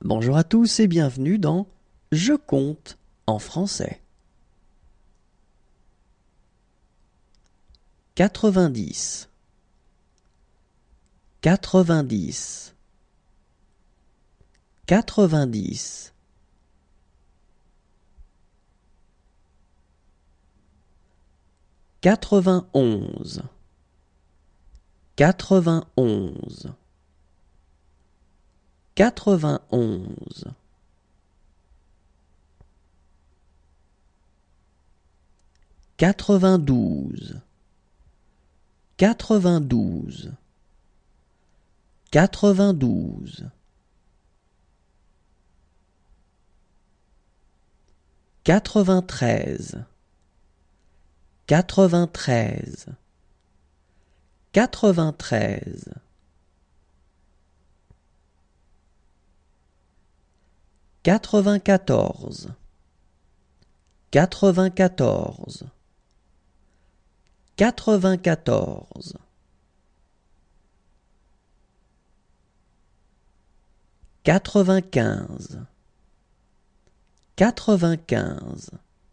Bonjour à tous et bienvenue dans Je compte en français. 90, 90, 90, 91, 91, 91, 92, 92, 92, 93, 93, 93, 94, 94, 94, 95, 95,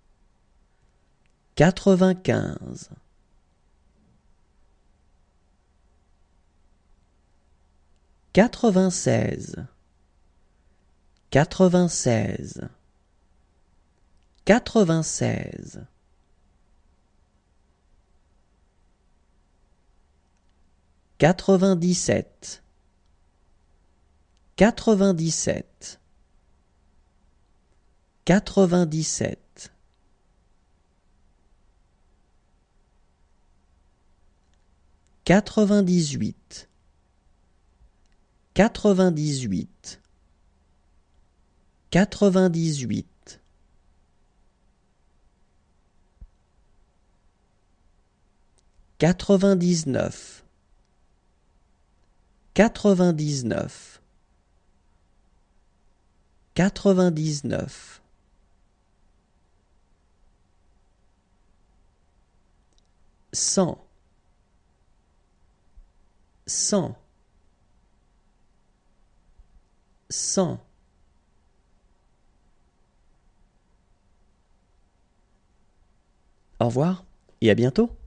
95, 96, 96, 96, 97, 97, 97, 98, 98, 98, 99, 99, 99, 100, 100, 100. Au revoir et à bientôt.